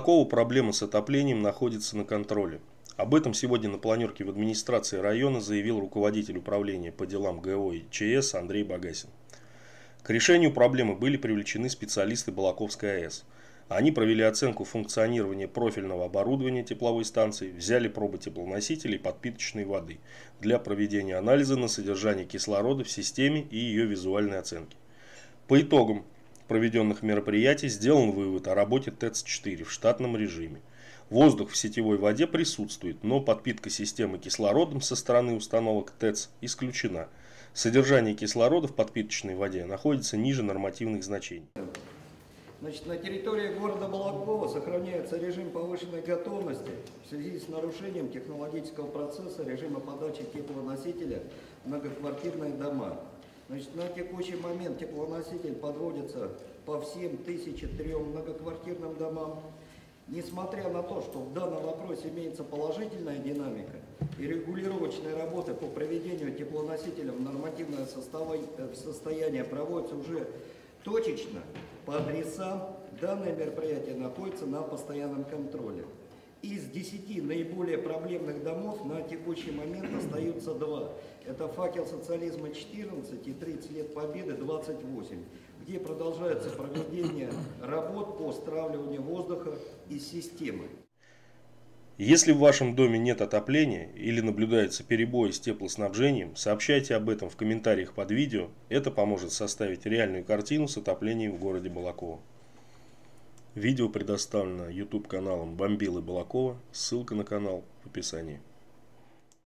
Балаково проблема с отоплением находится на контроле. Об этом сегодня на планерке в администрации района заявил руководитель управления по делам ГО и ЧС Андрей Багасин. К решению проблемы были привлечены специалисты Балаковской АЭС. Они провели оценку функционирования профильного оборудования тепловой станции, взяли пробы теплоносителей и подпиточной воды для проведения анализа на содержание кислорода в системе и ее визуальной оценки. По итогам проведенных мероприятий сделан вывод о работе ТЭЦ-4 в штатном режиме. Воздух в сетевой воде присутствует, но подпитка системы кислородом со стороны установок ТЭЦ исключена. Содержание кислорода в подпиточной воде находится ниже нормативных значений. Значит, на территории города Балаково сохраняется режим повышенной готовности в связи с нарушением технологического процесса режима подачи теплоносителя в многоквартирные дома. Значит, на текущий момент теплоноситель подводится по всем 1003 многоквартирным домам. Несмотря на то, что в данном вопросе имеется положительная динамика и регулировочные работы по проведению теплоносителя в нормативное состояние проводятся уже точечно, по адресам, данное мероприятие находится на постоянном контроле. Из 10 наиболее проблемных домов на текущий момент остаются 2. Это «Факел социализма» 14 и 30 лет Победы 28, где продолжается проведение работ по стравливанию воздуха из системы. Если в вашем доме нет отопления или наблюдается перебой с теплоснабжением, сообщайте об этом в комментариях под видео. Это поможет составить реальную картину с отоплением в городе Балаково. Видео предоставлено YouTube каналом Бомбилы Балаково. Ссылка на канал в описании.